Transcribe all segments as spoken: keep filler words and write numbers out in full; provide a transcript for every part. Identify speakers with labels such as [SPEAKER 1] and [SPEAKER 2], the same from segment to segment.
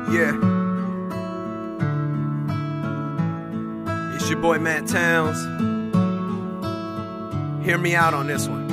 [SPEAKER 1] Yeah. It's your boy Matt Towns. Hear me out on this one.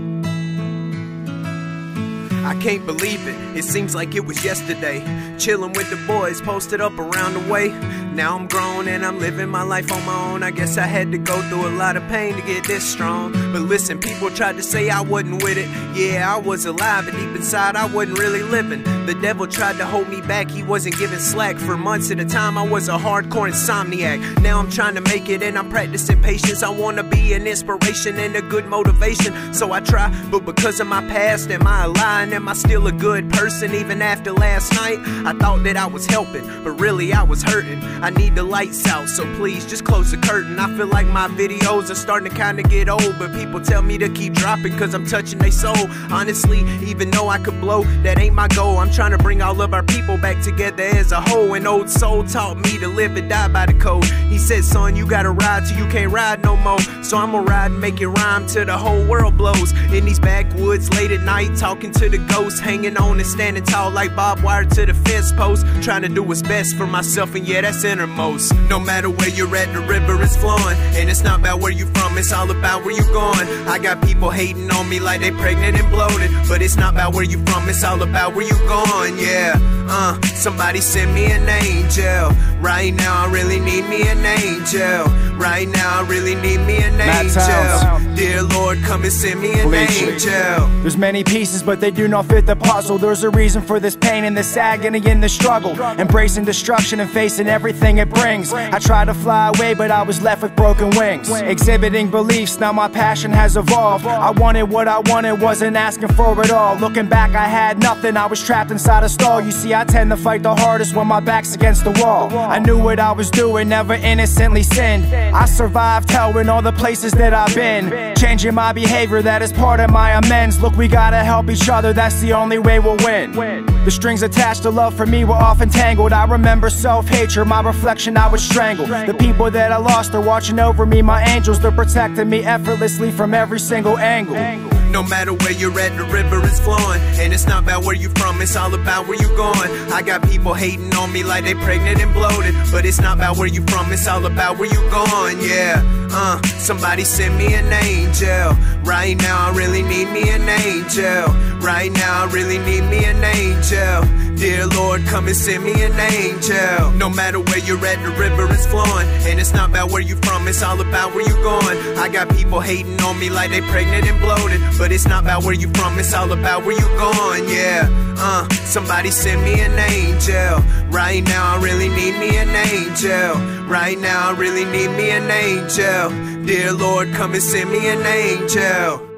[SPEAKER 1] I can't believe it, it seems like it was yesterday. Chillin' with the boys, posted up around the way. Now I'm grown and I'm living my life on my own. I guess I had to go through a lot of pain to get this strong. But listen, people tried to say I wasn't with it. Yeah, I was alive, but deep inside I wasn't really living. The devil tried to hold me back, he wasn't giving slack. For months at a time I was a hardcore insomniac. Now I'm trying to make it and I'm practicing patience. I wanna be an inspiration and a good motivation, so I try. But because of my past, am I lying? Am I still a good person? Even after last night, I thought that I was helping, but really I was hurting. I need the lights out, so please just close the curtain. I feel like my videos are starting to kinda get old, but people tell me to keep dropping cause I'm touching their soul. Honestly, even though I could blow, that ain't my goal. I'm trying to bring all of our people back together as a whole. An old soul taught me to live and die by the code. He said, son, you gotta ride till you can't ride no more. So I'ma ride and make it rhyme till the whole world blows. In these backwoods late at night, talking to the ghosts, hanging on and standing tall like barbed wire to the fence post. Trying to do what's best for myself, and yeah, that's innermost. No matter where you're at, the river is flowing, and it's not about where you from, it's all about where you going. I got people hating on me like they pregnant and bloated, but it's not about where you from, it's all about where you going. Yeah, uh, somebody send me an angel. Right now I really need me an angel. Right now I really need me an angel. Dear Lord, come and send me an angel.
[SPEAKER 2] There's many pieces, but they do not fit the puzzle. There's a reason for this pain and this agony and this struggle. Embracing destruction and facing everything it brings. I tried to fly away, but I was left with broken wings. Exhibiting beliefs, now my passion has evolved. I wanted what I wanted, wasn't asking for it all. Looking back, I had nothing, I was trapped inside a stall. You see, I tend to fight the hardest when my back's against the wall. I knew what I was doing, never innocently sinned. I survived hell in all the places that I've been. Changing my behavior, that is part of my amends. Look, we gotta help each other, that's the only way we'll win. The strings attached to love for me were often tangled. I remember self-hatred, my reflection I would strangle. The people that I lost are watching over me, my angels. They're protecting me effortlessly from every single angle.
[SPEAKER 1] No matter where you're at, the river is flowing, and it's not about where you from, it's all about where you going. I got people hating on me like they pregnant and bloated, but it's not about where you from, it's all about where you going. Yeah, uh, somebody send me an angel. Right now I really need me an angel. Right now I really need me an angel. Dear Lord, come and send me an angel. No matter where you're at, the river is flowing, and it's not about where you from, it's all about where you going. I got people hating on me like they pregnant and bloated, but it's not about where you from, it's all about where you going. Yeah, uh, somebody send me an angel. Right now I really need me an angel. Right now I really need me an angel. Dear Lord, come and send me an angel.